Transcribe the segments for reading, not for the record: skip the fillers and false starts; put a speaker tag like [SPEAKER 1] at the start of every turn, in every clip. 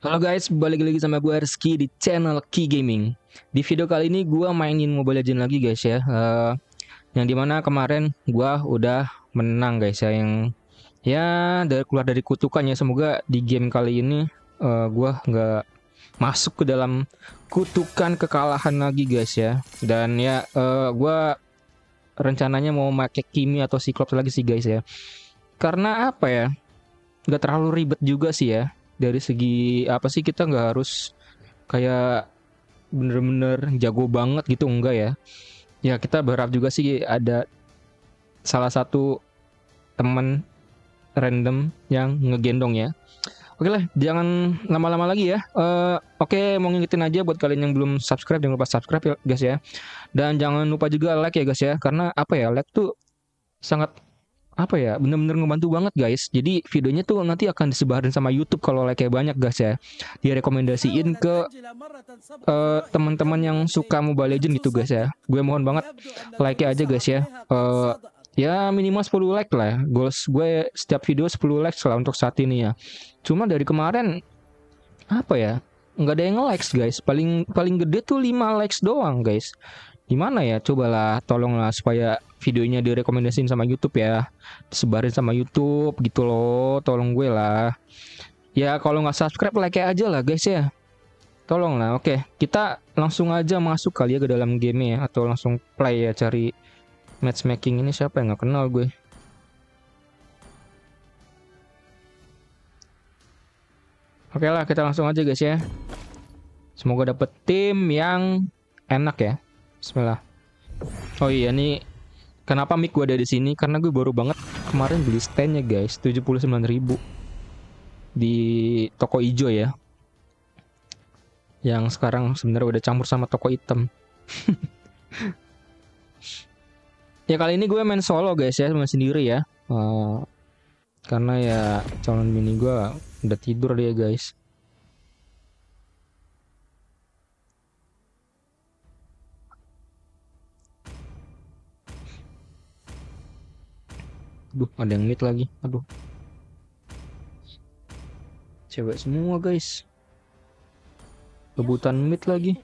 [SPEAKER 1] Halo guys, balik lagi sama gue Rizky di channel Key Gaming. Di video kali ini gue mainin Mobile Legends lagi guys ya. Yang dimana kemarin gue udah menang guys ya. Yang ya keluar dari kutukannya. Semoga di game kali ini gue nggak masuk ke dalam kutukan kekalahan lagi guys ya. Dan ya gue rencananya mau pakai Kimi atau Cyclops lagi sih guys ya. Karena apa ya? Nggak terlalu ribet juga sih ya. Dari segi apa sih, kita nggak harus kayak bener-bener jago banget gitu, enggak ya. Ya kita berharap juga sih ada salah satu teman random yang ngegendong ya. Oke lah, jangan lama-lama lagi ya. Oke, mau ngingetin aja buat kalian yang belum subscribe, jangan lupa subscribe ya guys ya. Dan jangan lupa juga like ya guys ya, karena apa ya, like tuh sangat apa ya, bener-bener ngebantu banget guys. Jadi videonya tuh nanti akan disebarin sama YouTube kalau like-nya banyak guys ya. Direkomendasiin ke teman-teman yang suka Mobile Legends gitu guys ya. Gue mohon banget like-nya aja guys ya. Ya minimal 10 like lah. Goals gue setiap video 10 like lah untuk saat ini ya. Cuma dari kemarin apa ya, nggak ada yang likes guys. Paling gede tuh 5 likes doang guys. Gimana ya, cobalah tolonglah supaya videonya direkomendasiin sama YouTube ya, disebarin sama YouTube gitu loh, tolong gue lah ya. Kalau nggak subscribe, like aja lah guys ya, tolong lah. Oke, kita langsung aja masuk kali ya ke dalam game ya, atau langsung play ya, cari matchmaking. Ini siapa yang nggak kenal gue. Oke lah, kita langsung aja guys ya, semoga dapet tim yang enak ya. Bismillah. Oh iya nih, kenapa mic gue ada di sini? Karena gue baru banget kemarin beli standnya guys, 79.000 di toko hijau ya. Yang sekarang sebenarnya udah campur sama toko hitam. Ya kali ini gue main solo guys ya, main sendiri ya. Karena ya calon mini gue udah tidur dia guys. Aduh, ada yang mid lagi. Aduh, cewek semua guys, rebutan mid lagi.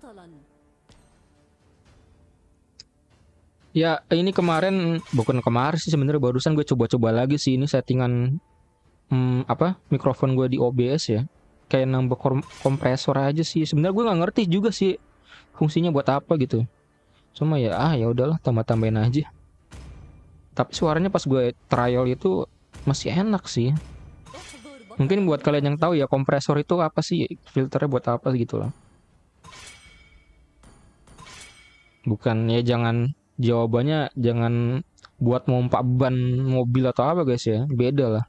[SPEAKER 1] Ya ini kemarin, bukan kemarin sih sebenarnya, barusan gue coba-coba lagi sih ini settingan apa, mikrofon gue di OBS ya. Kayak nambah kompresor aja sih. Sebenarnya gue nggak ngerti juga sih fungsinya buat apa gitu. Cuma ya ya udahlah, tambah-tambahin aja. Tapi suaranya pas gue trial itu masih enak sih. Mungkin buat kalian yang tahu ya, kompresor itu apa sih, filternya buat apa gitu lah. Bukan ya, jangan, jawabannya jangan buat mompak ban mobil atau apa guys ya, beda lah.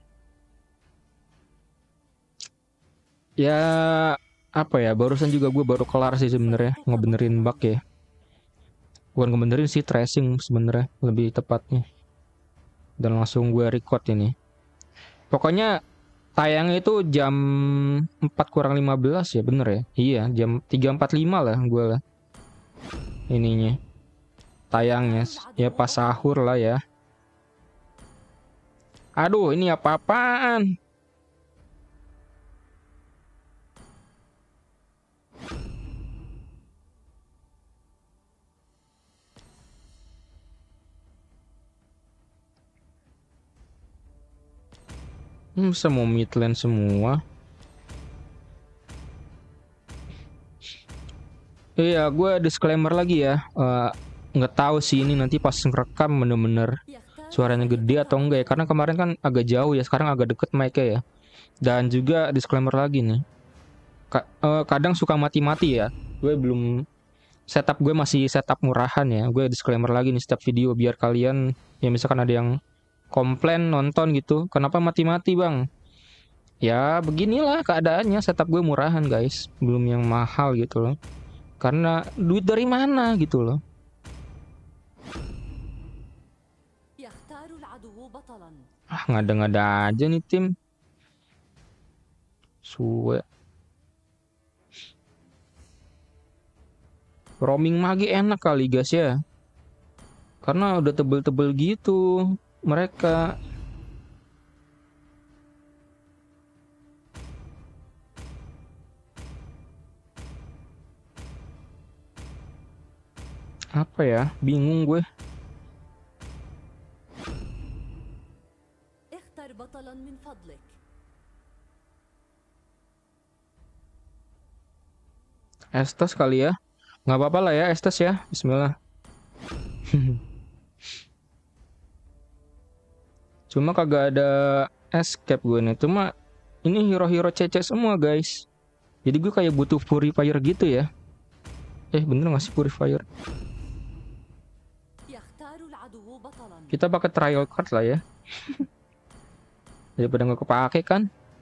[SPEAKER 1] Ya apa ya, barusan juga gue baru kelar sih sebenarnya ngebenerin bug ya. Bukan ngebenerin sih, tracing sebenarnya lebih tepatnya. Dan langsung gue record ini. Pokoknya tayangnya itu jam 4 kurang 15 ya, bener ya? Iya, jam 3.45 lah gue lah ininya, tayangnya ya pas sahur lah ya. Aduh, ini apa-apaan? Semua midland semua. Iya, gue disclaimer lagi ya. Nggak tahu sih ini nanti pas ngerekam bener-bener suaranya gede atau enggak ya. Karena kemarin kan agak jauh ya, sekarang agak deket mic-nya ya. Dan juga disclaimer lagi nih. Kadang suka mati-mati ya. Gue belum, setup gue masih setup murahan ya. Gue disclaimer lagi nih setiap video biar kalian, ya misalkan ada yang komplain nonton gitu, kenapa mati-mati bang? Ya beginilah keadaannya, setup gue murahan guys, belum yang mahal gitu loh. Karena duit dari mana gitu loh. Ngada-ngada aja nih tim. Suwe. Roaming magi enak kali guys ya. Karena udah tebel-tebel gitu mereka. Apa ya? Bingung gue.
[SPEAKER 2] اختر بطلا من فضلك.
[SPEAKER 1] Estes kali ya. Nggak apa-apa lah ya Estes ya. Bismillah. Cuma kagak ada escape gue nih. Cuma ini hero-hero CC semua guys. Jadi gue kayak butuh purifier gitu ya. Bener gak sih purifier?
[SPEAKER 2] يختار العدو بطلا.
[SPEAKER 1] Kita pakai trial card lah ya. Daripada nggak kepake kan.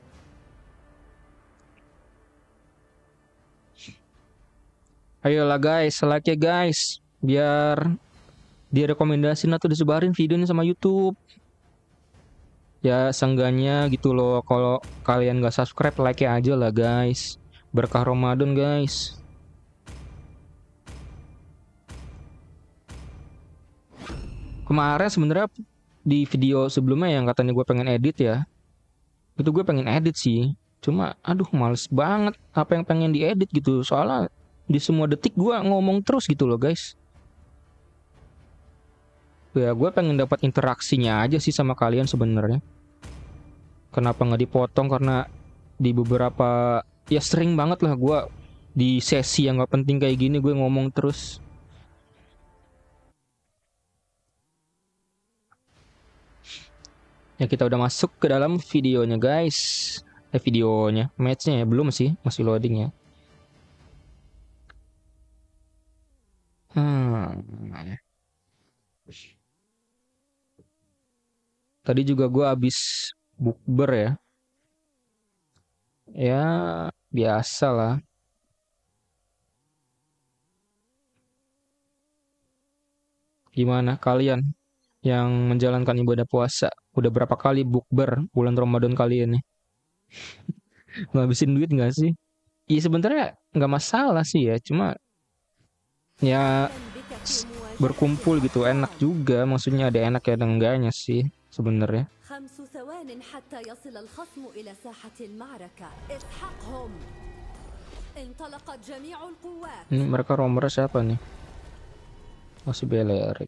[SPEAKER 1] Ayolah guys, like ya guys. Biar direkomendasiin atau disebarin video ini sama YouTube. Ya seenggaknya gitu loh. Kalau kalian nggak subscribe, like ya aja lah guys. Berkah Ramadan guys. Kemarin sebenarnya di video sebelumnya yang katanya gue pengen edit ya. Itu gue pengen edit sih. Cuma aduh males banget apa yang pengen diedit gitu. Soalnya di semua detik gue ngomong terus gitu loh guys. Ya gue pengen dapat interaksinya aja sih sama kalian sebenarnya. Kenapa nggak dipotong? Karena di beberapa ya sering banget lah gue di sesi yang nggak penting kayak gini gue ngomong terus. Ya kita udah masuk ke dalam videonya guys. Videonya, matchnya ya belum sih, masih loading ya. Tadi juga gue habis bukber ya. Ya biasa lah. Gimana kalian yang menjalankan ibadah puasa? Udah berapa kali bukber bulan Ramadan kali ini? Ngabisin duit nggak sih? Iya sebenarnya nggak masalah sih ya. Cuma ya berkumpul gitu enak juga. Maksudnya ada enak ya ada enggaknya sih sebenarnya.
[SPEAKER 2] 5 ثوان حتى يصل الخصم إلى ساحة المعركة. اسحقهم. انطلقت جميع القوات.
[SPEAKER 1] Ini mereka romer siapa nih? Masih Belerik.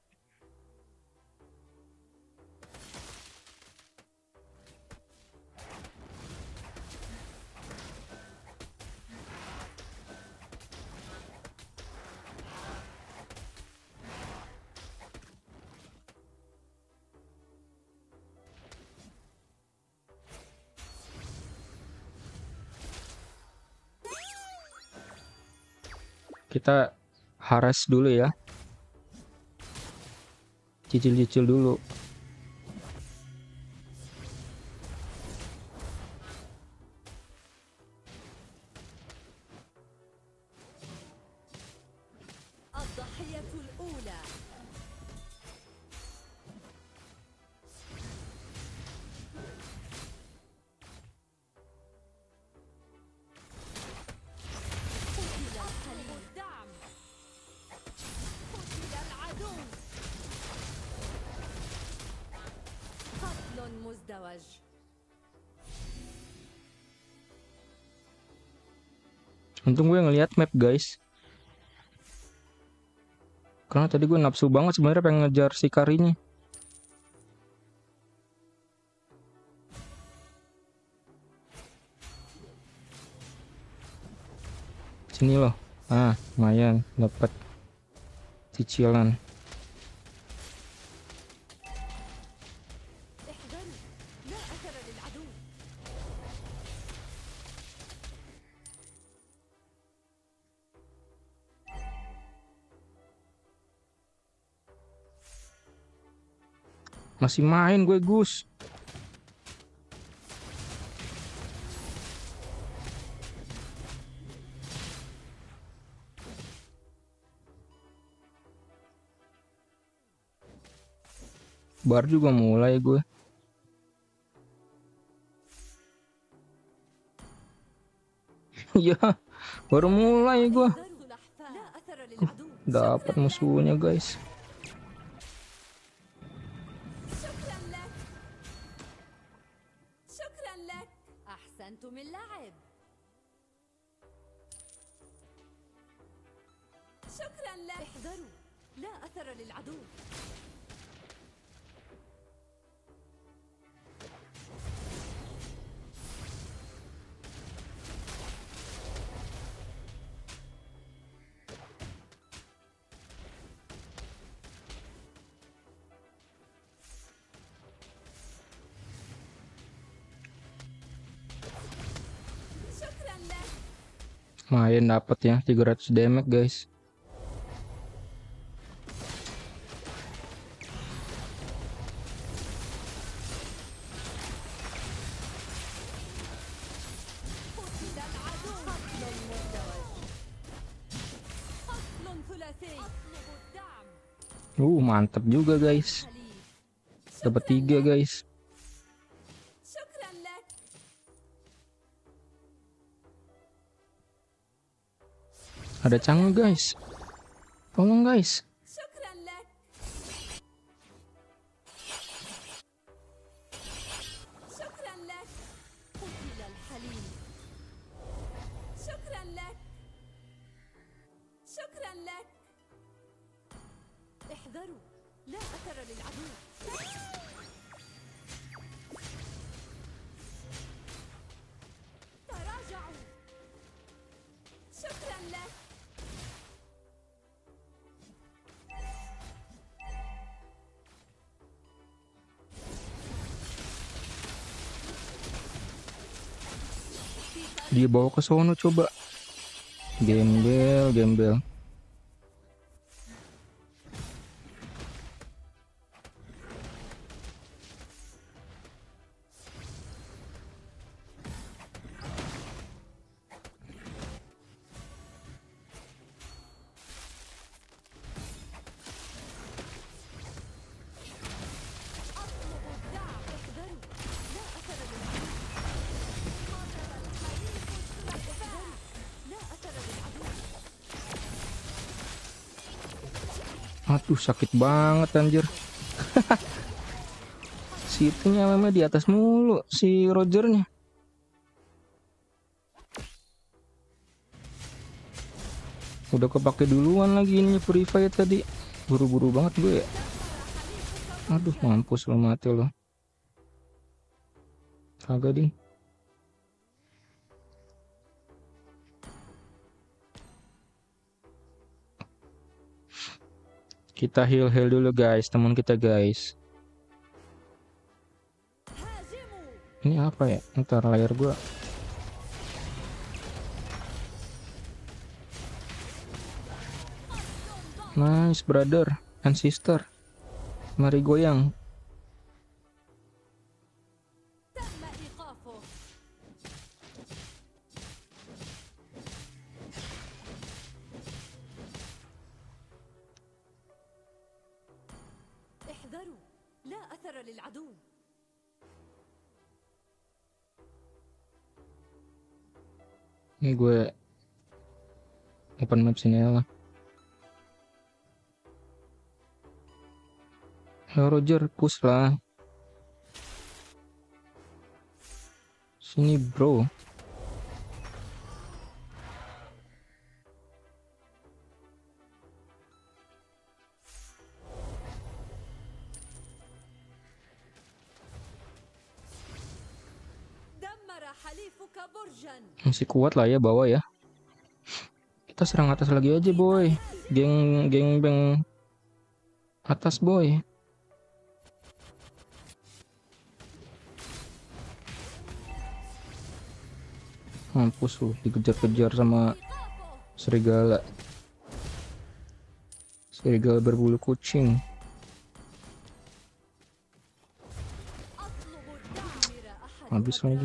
[SPEAKER 1] Kita haras dulu ya. Cicil-cicil dulu.
[SPEAKER 2] الضحية الأولى. قتل الدعم. قتل العدو. قتل مزدوج.
[SPEAKER 1] Untung gue ngelihat map guys. Karena tadi gue nafsu banget sebenarnya pengen ngejar si Karinya. Sini loh. Lumayan dapat cicilan.
[SPEAKER 2] احذروا. لا أثر للعدو.
[SPEAKER 1] Masih main gue Gus. Baru juga mulai gue. Iya, baru mulai gue.
[SPEAKER 2] احذروا الأحفاد. لا أثر للعدو.
[SPEAKER 1] Dapat musuhnya guys.
[SPEAKER 2] شكرا لك. شكرا لك. أحسنتم اللعب. شكرا لك. احذروا. لا أثر للعدو. شكرا لك.
[SPEAKER 1] Lumayan dapat ya 300 damage guys.
[SPEAKER 2] قتل العدو. قتل مزدوج. قتل ثلاثي. أطلب الدعم.
[SPEAKER 1] Mantap juga guys.
[SPEAKER 2] حليف.
[SPEAKER 1] Dapat
[SPEAKER 2] شكراً
[SPEAKER 1] 3
[SPEAKER 2] لك.
[SPEAKER 1] guys.
[SPEAKER 2] شكرا لك.
[SPEAKER 1] Ada Chang'e guys. Tolong guys.
[SPEAKER 2] شكرا لك. شكرا لك. قتل الحليف. شكرا لك. شكرا لك. احذروا، لا أثر للعدو. تراجعوا. شكرا لك.
[SPEAKER 1] Dia bawa ke sono coba. Gembel, gembel.
[SPEAKER 2] أطلب الدعم. احذروا، لا أثر للعدو. قاتل الحليف الثلاثاء. لا أثر للعدو.
[SPEAKER 1] Aduh sakit banget anjir. Si itunya memang di atas mulu si Rogernya. Udah kepake duluan lagi ininya purify tadi. Buru-buru banget gue ya. Aduh mampus lo, mati lo. Kagak ding. Kita heal dulu guys, teman kita guys.
[SPEAKER 2] هاجموا.
[SPEAKER 1] Ini apa ya? Ntar layar gua. Nice brother and sister. Mari goyang.
[SPEAKER 2] تم إيقافه. احذروا، لا أثر للعدو.
[SPEAKER 1] Ini gue open map sini lah. Ya Roger, push lah. Sini bro.
[SPEAKER 2] دمر حليفك برجا.
[SPEAKER 1] Masih kuat lah ya bawah ya. Kita serang atas lagi aja boy. Geng beng atas boy. Mampus lu, dikejar-kejar sama
[SPEAKER 2] إيقافه.
[SPEAKER 1] serigala. Serigala berbulu kucing.
[SPEAKER 2] أطلب الدعم. أحد
[SPEAKER 1] Habis lagi.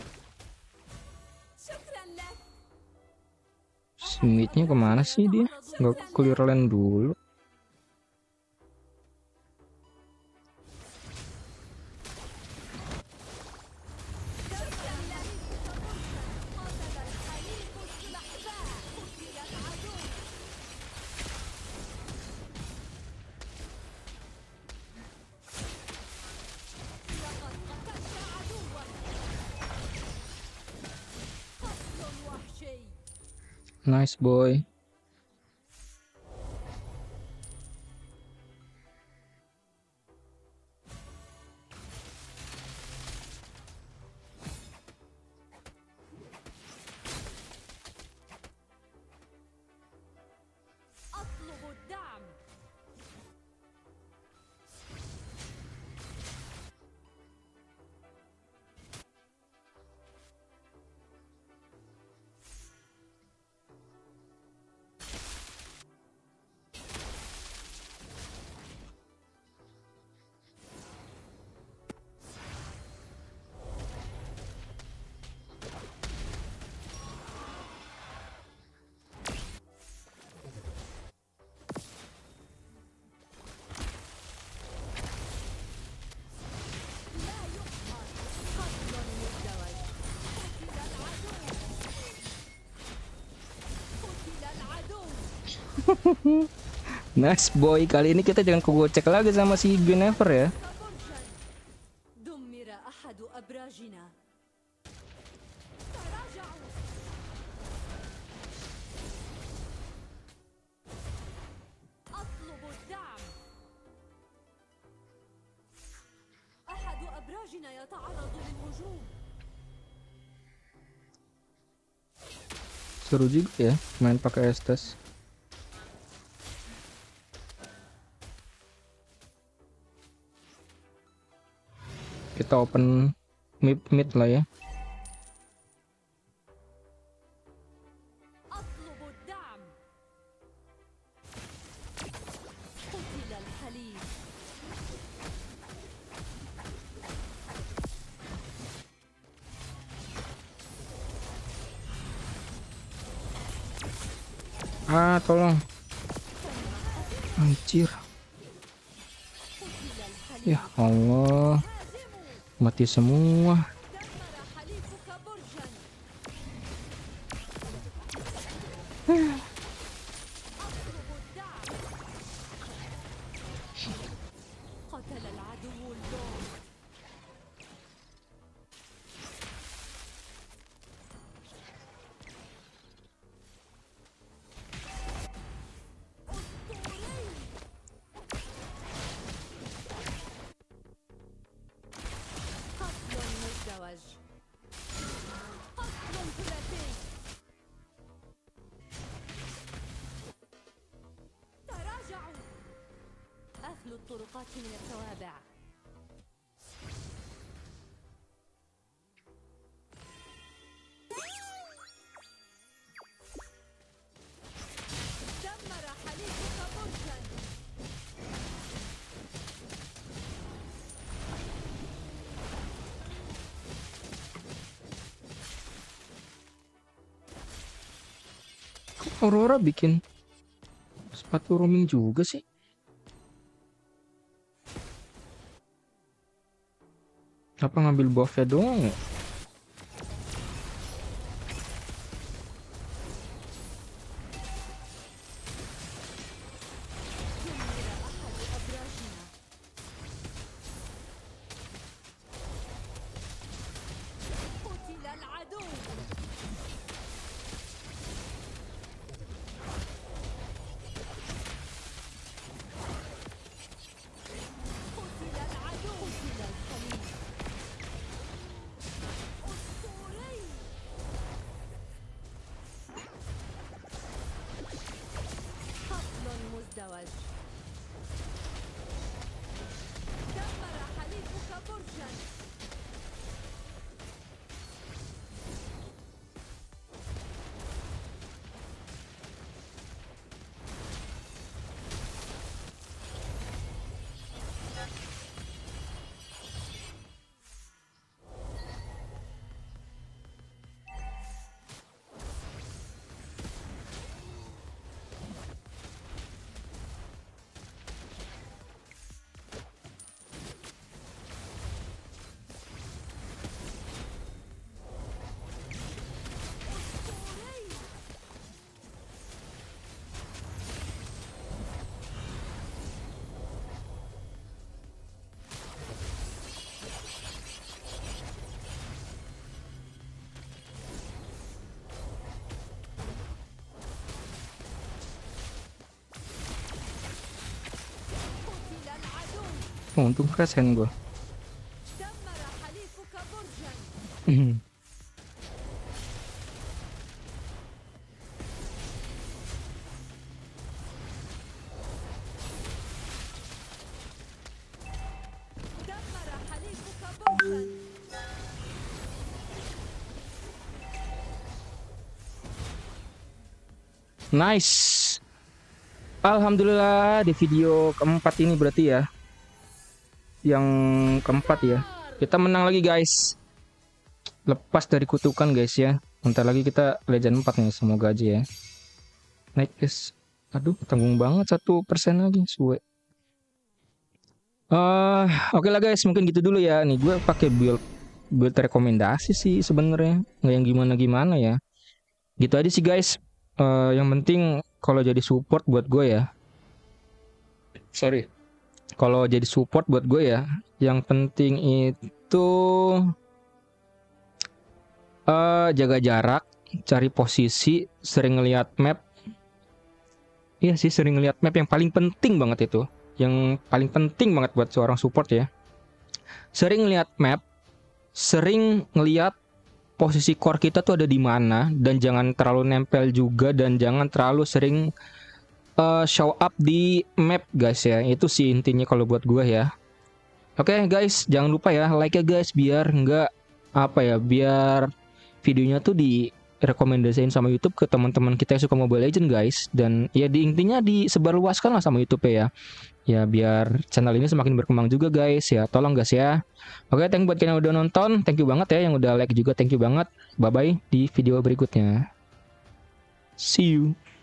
[SPEAKER 2] شكرا لك.
[SPEAKER 1] Si midnya kemana sih dia? Nggak clear land dulu.
[SPEAKER 2] شكرا لك. قاتل الحليف الثلاثاء. قتل العدو. لقد قتلت عدوا. قتل وحشي.
[SPEAKER 1] Nice boy. Nice boy, kali ini kita jangan kegocek lagi sama si Guinevere ya.
[SPEAKER 2] دمر أحد أبراجنا. تراجعوا. أطلب الدعم. أحد أبراجنا يتعرض للهجوم.
[SPEAKER 1] Seru juga ya main pakai Estes. Kita open mid lah ya.
[SPEAKER 2] أطلب الدعم. قتل الحليف.
[SPEAKER 1] Ah, tolong. Anjir.
[SPEAKER 2] قتل الحليف.
[SPEAKER 1] Ya Allah,
[SPEAKER 2] هاجموا.
[SPEAKER 1] mati semua.
[SPEAKER 2] دمر حليفك برجا. أطلب الدعم. قتل العدو اللورد. أسطوري. قتل مزدوج. قتل ثلاثي. تراجعوا. أهل الطرقات من التوابع. دمر حليفك برجا.
[SPEAKER 1] Aurora bikin sepatu roaming juga sih. Apa ngambil buffnya doang ya?
[SPEAKER 2] دمر أحد أبراجنا. قتل العدو. قتل العدو. قتل الحليف. أسطوري. قتل مزدوج. دمر حليفك برجا. أسطوري. قتل العدو.
[SPEAKER 1] Oh, untung keren gua.
[SPEAKER 2] دمر حليفك برجا. دمر حليفك برجا.
[SPEAKER 1] Nice. Alhamdulillah di video keempat ini berarti ya. Yang keempat ya. Kita menang lagi guys. Lepas dari kutukan guys ya. Bentar lagi kita legend 4 nih, semoga aja ya. Naik guys. Aduh, tanggung banget 1% lagi, suwe. Oke lah guys, mungkin gitu dulu ya. Nih gue pakai build rekomendasi sih sebenarnya, nggak yang gimana-gimana ya. Gitu aja sih guys. Yang penting kalau jadi support buat gue ya. Sorry. Kalau jadi support buat gue ya, yang penting itu jaga jarak, cari posisi, sering ngelihat map. Iya sih, sering ngelihat map yang paling penting banget itu. Yang paling penting banget buat seorang support ya. Sering ngelihat map, sering ngelihat posisi core kita tuh ada di mana, dan jangan terlalu nempel juga, dan jangan terlalu sering show up di map guys ya. Itu sih intinya kalau buat gue ya. Oke guys, jangan lupa ya like ya guys, biar nggak apa ya, biar videonya tuh direkomendasiin sama YouTube ke teman-teman kita yang suka Mobile Legend guys. Dan ya intinya disebarluaskan lah sama YouTube ya. Ya biar channel ini semakin berkembang juga guys ya. Tolong guys ya. Oke, thank you buat kalian yang udah nonton. Thank you banget ya yang udah like juga. Thank you banget. Bye bye di video berikutnya. See you.